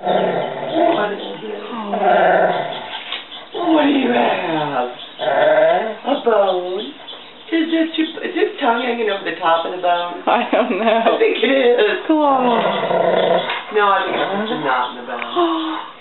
What do you have? A bone? Is its tongue hanging over the top of the bone? I don't know. I think it is. Claw. No, I think it's just a knot in the bone.